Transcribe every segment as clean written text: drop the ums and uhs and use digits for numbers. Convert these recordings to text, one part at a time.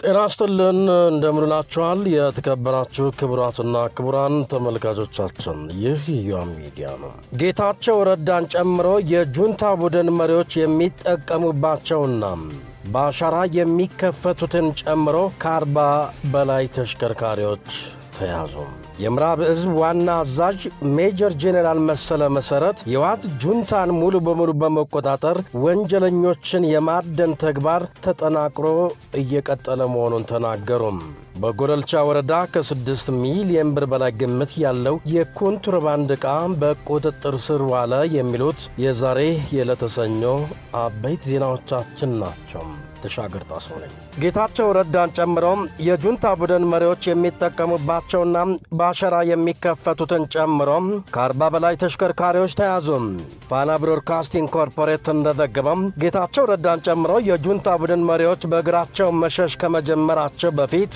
ጤና ይስጥልን እንደምንላችኋል የተከበራችሁ ክቡራትና ክቡራን ተመልካቾቻችን ይህ ኢዮአ ሚዲያ ነው። ጌታቸው ረዳን ጨምሮ የጁንታ ቡድን መሪዎች የሚጠቀሙባቸውና በአሻራ የሚከፈቱትን ጨምሮ ከ40 በላይ ተሽከርካሪዎች ተያዙ። የምዕራብ ዕዝ ዋና አዛዥ ሜጀር ጄኔራል መሰለ መሰረት የዋት ጁንታን ሙሉ በሙሉ በመቆጣጠር ወንጀለኞችን የማደን ተግባር ተጠናክሮ እየቀጠለ መሆኑን ተናገሩ። በጎለልቻ ወረዳ ከ6 ሚሊዮን ብር በላይ ግምት ያለው የኮንትሮባንድ ዕቃ በቁጥጥር ስር ዋለ የሚሉት የዛሬ የዕለተ ሰኞ አበይት ዜናዎቻችን ናቸው። ተሻገር ጣሰው ነኝ። ጌታቸው ረዳን ጨምሮ የጁንታ ቡድን መሪዎች የሚጠቀሙባቸውና በአሻራ የሚከፈቱትን ጨምሮ ከ40 በላይ ተሽከርካሪዎች ተያዙ። ፋና ብሮድካስቲንግ ኮርፖሬት እንደዘገበው ጌታቸው ረዳን ጨምሮ የጁንታ ቡድን መሪዎች በእግራቸው መሸሽ ከመጀመራቸው በፊት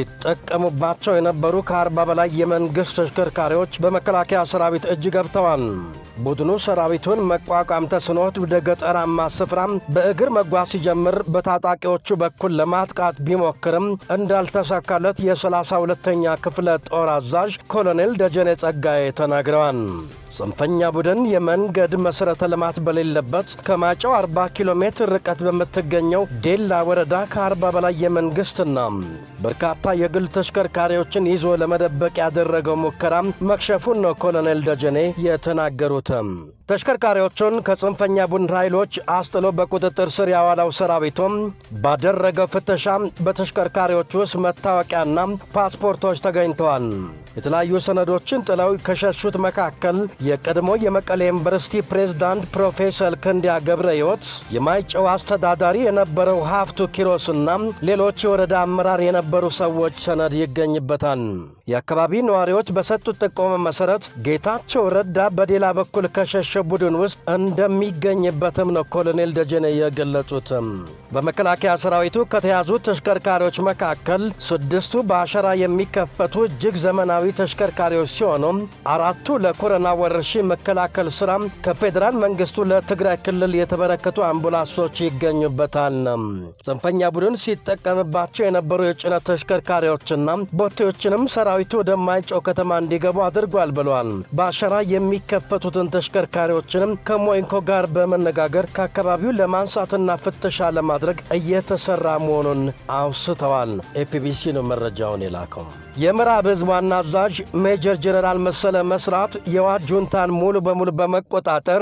ሲጠቀሙባቸው የነበሩ ከ40 በላይ የመንግስት ተሽከርካሪዎች በመከላከያ ሰራዊት እጅ ገብተዋል። ቡድኑ ሰራዊቱን መቋቋም ተስኖት ወደ ገጠራማ ስፍራ በእግር መጓዝ ሲጀምር በታጣቂዎቹ በኩል ለማጥቃት ቢሞክርም እንዳልተሳካለት የ32ኛ ክፍለ ጦር አዛዥ ኮሎኔል ደጀኔ ጸጋዬ ተናግረዋል። ጽንፈኛ ቡድን የመንገድ መሰረተ ልማት በሌለበት ከማጫው 40 ኪሎ ሜትር ርቀት በምትገኘው ዴላ ወረዳ ከ40 በላይ የመንግስትና በርካታ የግል ተሽከርካሪዎችን ይዞ ለመደበቅ ያደረገው ሙከራ መክሸፉን ነው ኮሎኔል ደጀኔ የተናገሩት። ተሽከርካሪዎቹን ከጽንፈኛ ቡድን ኃይሎች አስጥሎ በቁጥጥር ስር ያዋለው ሰራዊቱም ባደረገው ፍተሻ በተሽከርካሪዎቹ ውስጥ መታወቂያና ፓስፖርቶች ተገኝተዋል። የተለያዩ ሰነዶችን ጥለው ከሸሹት መካከል የቀድሞ የመቀሌ ዩኒቨርሲቲ ፕሬዝዳንት ፕሮፌሰር ክንዲያ ገብረሕይወት፣ የማይጨው አስተዳዳሪ የነበረው ሀፍቱ ኪሮስና ሌሎች የወረዳ አመራር የነበሩ ሰዎች ሰነድ ይገኝበታል። የአካባቢ ነዋሪዎች በሰጡት ጥቆማ መሰረት ጌታቸው ረዳ በሌላ በኩል ከሸሸ ቡድን ውስጥ እንደሚገኝበትም ነው ኮሎኔል ደጀኔ የገለጹት። በመከላከያ ሰራዊቱ ከተያዙት ተሽከርካሪዎች መካከል 6ቱ በአሻራ የሚከፈቱ እጅግ ዘመናዊ ተሽከርካሪዎች ሲሆኑ 4ቱ ለኮሮና ወረርሽኝ መከላከል ስራ ከፌደራል መንግስቱ ለትግራይ ክልል የተበረከቱ አምቡላንሶች ይገኙበታል። ጽንፈኛ ቡድን ሲጠቀምባቸው የነበሩ የጭነት ተሽከርካሪዎችና ቦቴዎችንም ሰራዊቱ ወደማይጨው ከተማ እንዲገቡ አድርጓል ብለዋል። በአሻራ የሚከፈቱትን ተሽከርካሪዎችንም ከሞይንኮ ጋር በመነጋገር ከአካባቢው ለማንሳትና ፍተሻ ለማድረግ እየተሰራ መሆኑን አውስተዋል። ኤፒቢሲ ነው መረጃውን የላከው። የምዕራብ ዕዝ ዋና አዛዥ ሜጀር ጄኔራል መሰለ መስራት የዋት ጁንታን ሙሉ በሙሉ በመቆጣጠር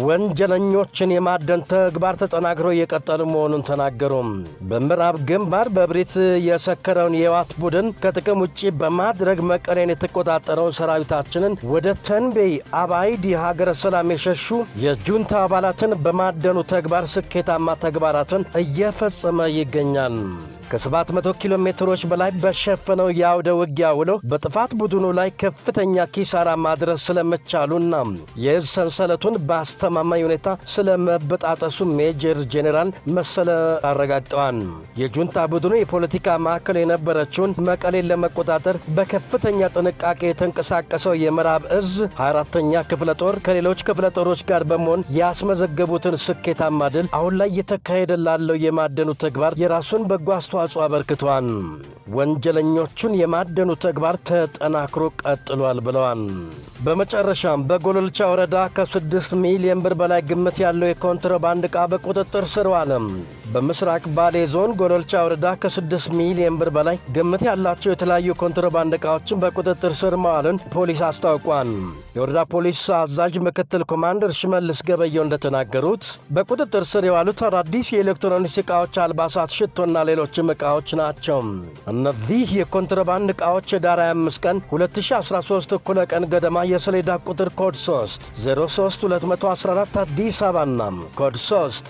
ወንጀለኞችን የማደን ተግባር ተጠናክሮ እየቀጠለ መሆኑን ተናገሩ። በምዕራብ ግንባር በብሪት የሰከረውን የዋት ቡድን ከጥቅም ውጪ በማድረግ መቀሌን የተቆጣጠረው ሰራዊታችንን ወደ ተንቤይ አባይዲ ሀገረ ሰላም የሸሹ የጁንታ አባላትን በማደኑ ተግባር ስኬታማ ተግባራትን እየፈጸመ ይገኛል። ከ700 ኪሎ ሜትሮች በላይ በሸፈነው ያውደ ውጊያ ውሎ በጥፋት ቡድኑ ላይ ከፍተኛ ኪሳራ ማድረስ ስለመቻሉና የዕዝ ሰንሰለቱን በአስተማማኝ ሁኔታ ስለመበጣጠሱ ሜጀር ጄኔራል መሰለ አረጋግጠዋል። የጁንታ ቡድኑ የፖለቲካ ማዕከል የነበረችውን መቀሌን ለመቆጣጠር በከፍተኛ ጥንቃቄ የተንቀሳቀሰው የምዕራብ ዕዝ 24ኛ ክፍለ ጦር ከሌሎች ክፍለ ጦሮች ጋር በመሆን ያስመዘገቡትን ስኬታማ ድል አሁን ላይ እየተካሄደ ላለው የማደኑ ተግባር የራሱን በጎ አስተዋጽኦ አበርክቷል። ወንጀለኞቹን የማደኑ ተግባር ተጠናክሮ ቀጥሏል ብለዋል። በመጨረሻም በጎለልቻ ወረዳ ከ6 ሚሊዮን ብር በላይ ግምት ያለው የኮንትሮባንድ ዕቃ በቁጥጥር ስር ዋለ። በምስራቅ ባሌ ዞን ጎለልቻ ወረዳ ከ6 ሚሊዮን ብር በላይ ግምት ያላቸው የተለያዩ ኮንትሮባንድ ዕቃዎችን በቁጥጥር ስር መዋሉን ፖሊስ አስታውቋል። የወረዳ ፖሊስ አዛዥ ምክትል ኮማንደር ሽመልስ ገበየው እንደተናገሩት በቁጥጥር ስር የዋሉት አዳዲስ የኤሌክትሮኒክስ ዕቃዎች፣ አልባሳት፣ ሽቶና ሌሎችም ዕቃዎች ናቸው። እነዚህ የኮንትሮባንድ ዕቃዎች ዳር 25 ቀን 2013 እኩለ ቀን ገደማ የሰሌዳ ቁጥር ኮድ 3 03214 አዲስ አበባና ኮድ 3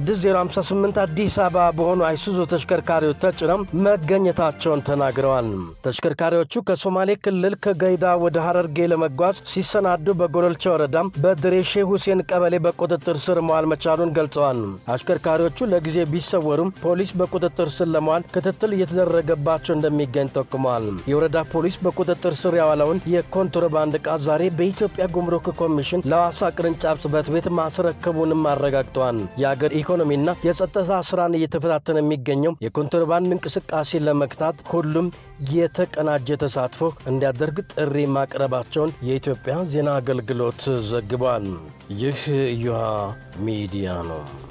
36058 አዲስ አበባ በሆኑ አይሱዙ ተሽከርካሪዎች ተጭነው መገኘታቸውን ተናግረዋል። ተሽከርካሪዎቹ ከሶማሌ ክልል ከገይዳ ወደ ሐረርጌ ለመጓዝ ሲሰናዱ በጎለልቻ ወረዳ በድሬሼ ሁሴን ቀበሌ በቁጥጥር ስር መዋል መቻሉን ገልጸዋል። አሽከርካሪዎቹ ለጊዜ ቢሰወሩም ፖሊስ በቁጥጥር ስር ለመዋል ክትትል እየተደረገባቸው እንደሚገኝ ጠቁመዋል። የወረዳ ፖሊስ በቁጥጥር ስር ያዋለውን የኮንትሮባንድ ዕቃ ዛሬ በኢትዮጵያ ጉምሩክ ኮሚሽን ለሐዋሳ ቅርንጫፍ ጽሕፈት ቤት ማስረከቡንም አረጋግጠዋል። የአገር ኢኮኖሚና የጸጥታ የአሰሳ ስራን እየተፈታተነ የሚገኘው የኮንትሮባንድ እንቅስቃሴ ለመክታት ሁሉም የተቀናጀ ተሳትፎ እንዲያደርግ ጥሪ ማቅረባቸውን የኢትዮጵያ ዜና አገልግሎት ዘግቧል። ይህ ኢዮሃ ሚዲያ ነው።